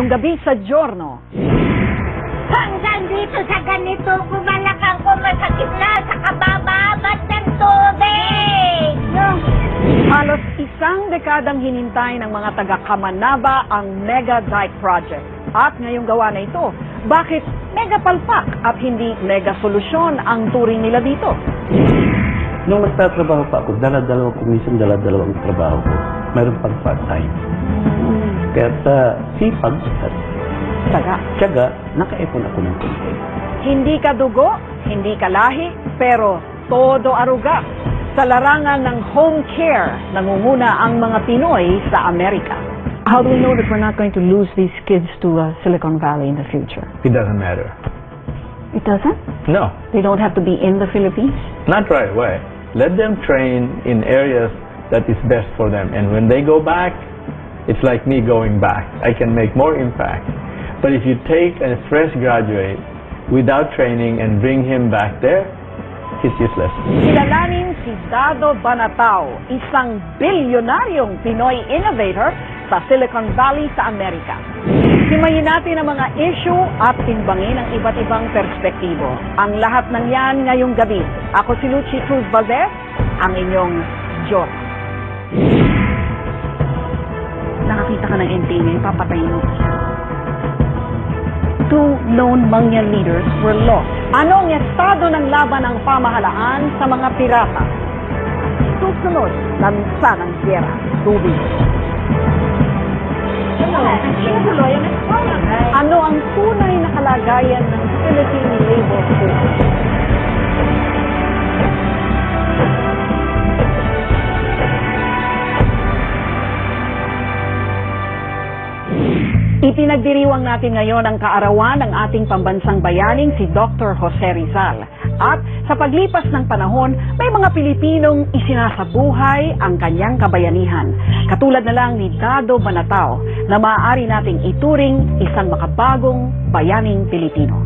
ngayong gabi sa Giorno. Hanggang dito sa ganito, kumalakang ko masakit na sa kabababat ng tubig! Halos isang dekadang hinintay ng mga taga-Kamanaba ang Mega Dike Project. At ngayong gawa na ito, bakit mega palpak at hindi mega solusyon ang turing nila dito? Nung nagtatrabaho pa ako, dala-dalawang trabaho ko. Mayroon pang part-time. Kaya sa sipag at tiyaga, nakaipon ako ng konti. Hindi ka dugo, hindi ka lahi, pero todo aruga. Sa larangan ng home care, nangunguna ang mga Pinoy sa Amerika. How do we know that we're not going to lose these kids to Silicon Valley in the future? It doesn't matter. It doesn't? No, They don't have to be in the Philippines? not right away. Let them train in areas that is best for them. And when they go back, it's like me going back. I can make more impact. But if you take a fresh graduate without training and bring him back there, he's useless. Kilalanin si Dado Banatao, isang bilyonaryong Pinoy innovator sa Silicon Valley sa Amerika. Himayin natin ang mga issue at timbangin ang iba't ibang perspektibo. Ang lahat ng yan ngayong gabi. Ako si Lucy Cruz Valdez, ang inyong Diyos. Nakakita ka ng NTA ngayon, papatayin mo siya. 2 known Mangyan leaders were lost. Anong estado ng laban ng pamahalaan sa mga pirata? Susunod, lansa ng giyera, tubig. Ano ang tunay na kalagayan ng Philippine Labor Force? Ipinagdiriwang natin ngayon ang kaarawan ng ating pambansang bayaning si Dr. Jose Rizal. At sa paglipas ng panahon, may mga Pilipinong isinasabuhay ang kanyang kabayanihan. Katulad na lang ni Dado Banatao na maaari nating ituring isang makabagong bayaning Pilipino.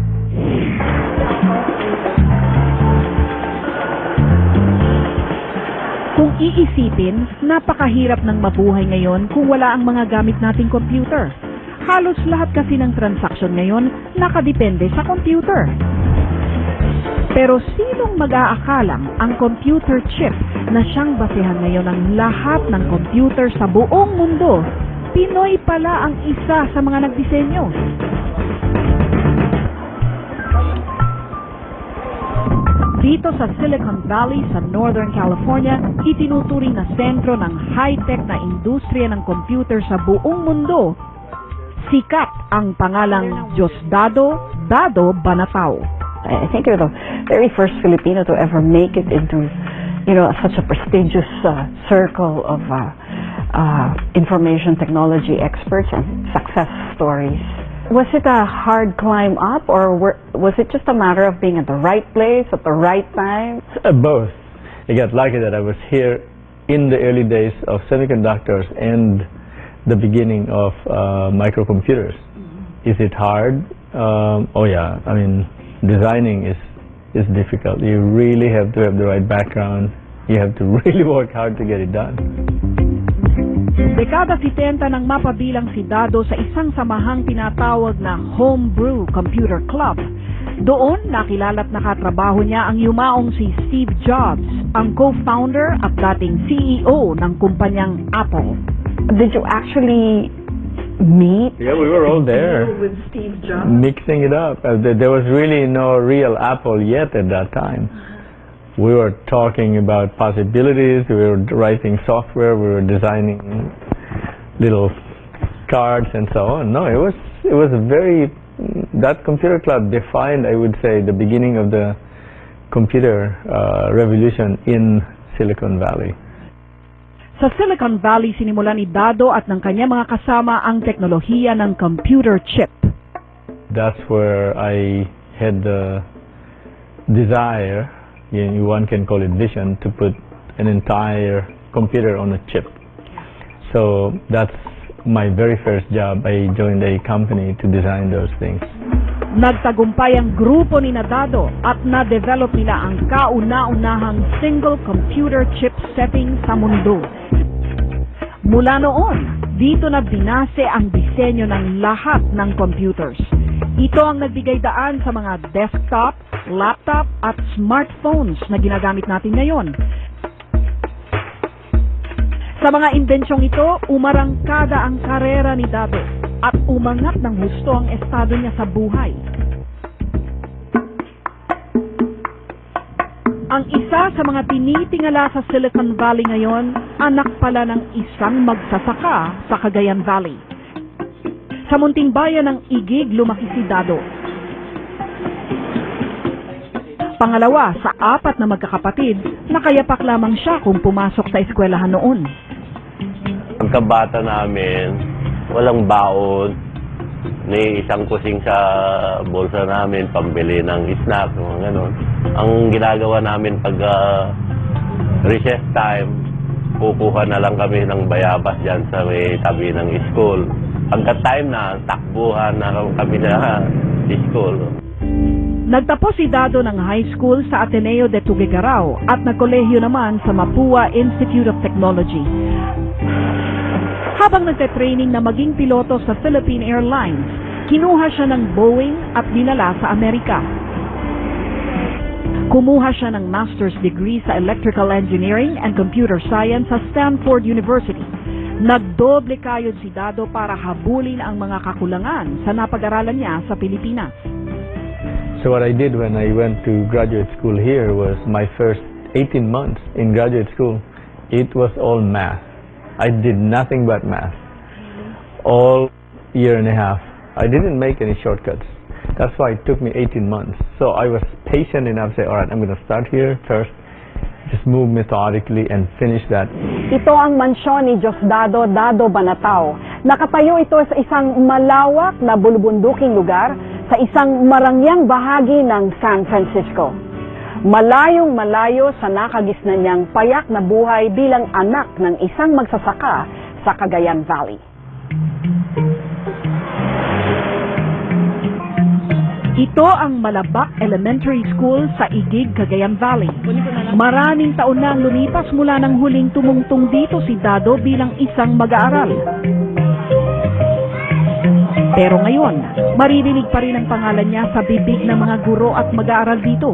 Kung iisipin, napakahirap ng mabuhay ngayon kung wala ang mga gamit nating computer. Halos lahat kasi ng transaksyon ngayon nakadepende sa computer. Pero sinong mag-aakalang ang computer chip na siyang basehan ngayon ng lahat ng computer sa buong mundo? Pinoy pala ang isa sa mga nagdisenyo. Dito sa Silicon Valley sa Northern California, itinuturing na sentro ng high-tech na industriya ng computer sa buong mundo. Sikat ang pangalang Diosdado Banatao. I think you're the very first Filipino to ever make it into, such a prestigious circle of information technology experts and success stories. Was it a hard climb up, or was it just a matter of being at the right place at the right time? Both. I got lucky that I was here in the early days of semiconductors and the beginning of microcomputers. Is it hard? Oh yeah. I mean, designing is difficult. You really have to have the right background. You have to really work hard to get it done. Dekada 70 nang mapabilang si Dado sa isang samahang tinatawag na Homebrew Computer Club. Doon nakilala at nakatrabaho niya ang yumaong si Steve Jobs, ang co-founder at dating CEO ng kumpanyang Apple. Did you actually meet? Yeah, we were all there with Steve Jobs? mixing it up. There was really no real Apple yet at that time. We were talking about possibilities, we were writing software, we were designing little cards and so on. No, it was a very, that computer club defined, I would say, the beginning of the computer revolution in Silicon Valley. Sa Silicon Valley, sinimulan ni Dado at ng kanya mga kasama ang teknolohiya ng computer chip. That's where I had the desire, one can call it vision, to put an entire computer on a chip. So that's my very first job. I joined a company to design those things. Nagtagumpay ang grupo ni Dado at na-develop nila ang kauna-unahang single computer chip setting sa mundo. Mula noon, Dito na binase ang disenyo ng lahat ng computers. Ito ang nagbigay daan sa mga desktop, laptop at smartphones na ginagamit natin ngayon. Sa mga inbensyong ito, umarangkada ang karera ni Dado at umangat ng husto ang estado niya sa buhay. Ang isa sa mga tinitingala sa Silicon Valley ngayon, anak pala ng isang magsasaka sa Cagayan Valley. Sa munting bayan ng Igig, lumaki si Dado. Pangalawa sa 4 na magkakapatid, nakayapak lamang siya kung pumasok sa eskwelahan noon. Pagkabata namin, walang baon, may isang kusing sa bulsa namin, pambili ng snack, mga ganon. Ang ginagawa namin pag recess time, kukuha na lang kami ng bayabas dyan sa may tabi ng school. Pagka time na, takbuhan na kami sa school. Nagtapos si Dado ng high school sa Ateneo de Tuguegarao at nagkolehiyo naman sa Mapua Institute of Technology. Habang nagte-training na maging piloto sa Philippine Airlines, kinuha siya ng Boeing at dinala sa Amerika. Kumuha siya ng master's degree sa Electrical Engineering and Computer Science sa Stanford University. Nagdoble kayod si Dado para habulin ang mga kakulangan sa napag-aralan niya sa Pilipinas. So what I did when I went to graduate school here was my first 18 months in graduate school, it was all math. I did nothing but math. All year and a half. I didn't make any shortcuts. That's why it took me 18 months. So I was patient enough to say, all right, I'm going to start here first, just move methodically and finish that. Ito ang mansyon ni Diosdado Dado Banatao. Nakatayo ito sa isang malawak na bulubunduking lugar sa isang marangyang bahagi ng San Francisco. Malayong malayo sa nakagisnan niyang payak na buhay bilang anak ng isang magsasaka sa Cagayan Valley. Ito ang Malabak Elementary School sa Igig, Cagayan Valley. Maraming taon na ang lumipas mula nang huling tumungtong dito si Dado bilang isang mag-aaral. Pero ngayon, maririnig pa rin ang pangalan niya sa bibig ng mga guro at mag-aaral dito.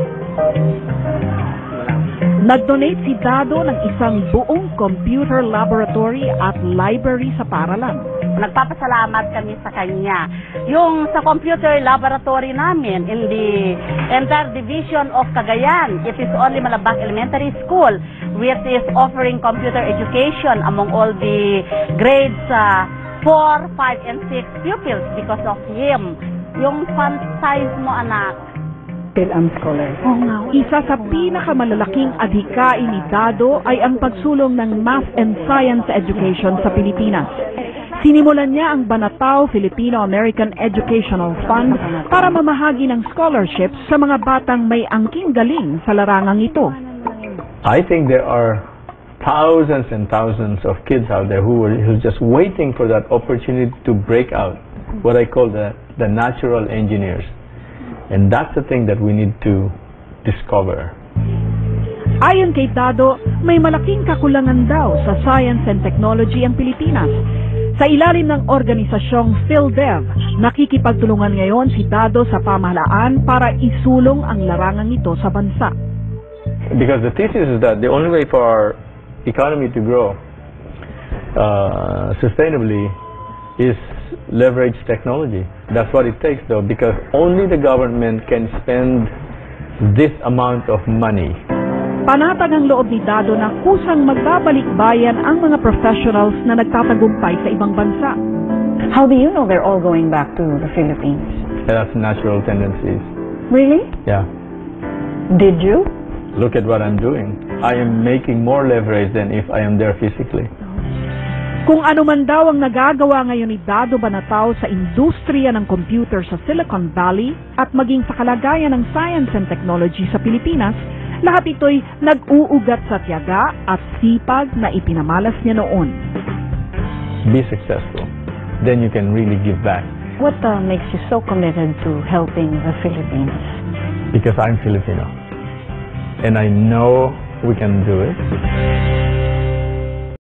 Nag-donate si Dado ng isang buong computer laboratory at library sa paaralan. Nagpapasalamat kami sa kanya. Yung sa computer laboratory namin in the entire division of Cagayan, it is only Malabak Elementary School which is offering computer education among all the grades 4, 5, and 6 pupils because of him. Yung font size mo, anak. Phil-Am Scholar. Isa sa pinakamalalaking adhikain ni Dado ay ang pagsulong ng math and science education sa Pilipinas. Sinimulan niya ang Banatao Filipino-American Educational Fund para mamahagi ng scholarships sa mga batang may angking galing sa larangang ito. I think there are thousands and thousands of kids out there who are just waiting for that opportunity to break out, what I call the natural engineers. And that's the thing that we need to discover. Ayon kay Dado, may malaking kakulangan daw sa science and technology ang Pilipinas. Sa ilalim ng organisasyong PhilDev, nakikipagtulungan ngayon si Dado sa pamahalaan para isulong ang larangang ito sa bansa. Because the thesis is that the only way for our economy to grow sustainably is leverage technology. That's what it takes though, because only the government can spend this amount of money. Panatag ang loob ni Dado na kusang magbabalik bayan ang mga professionals na nagtatagumpay sa ibang bansa. How do you know they're all going back to the Philippines? That's natural tendencies. Really? Yeah. Did you? Look at what I'm doing. I am making more leverage than if I am there physically. Kung ano man daw ang nagagawa ngayon ni Dado Banatao sa industriya ng computer sa Silicon Valley at maging sa kalagayan ng science and technology sa Pilipinas, lahat ito'y nag-uugat sa tiyaga at sipag na ipinamalas niya noon. Be successful. Then you can really give back. What makes you so committed to helping the Philippines? Because I'm Filipino. And I know we can do it.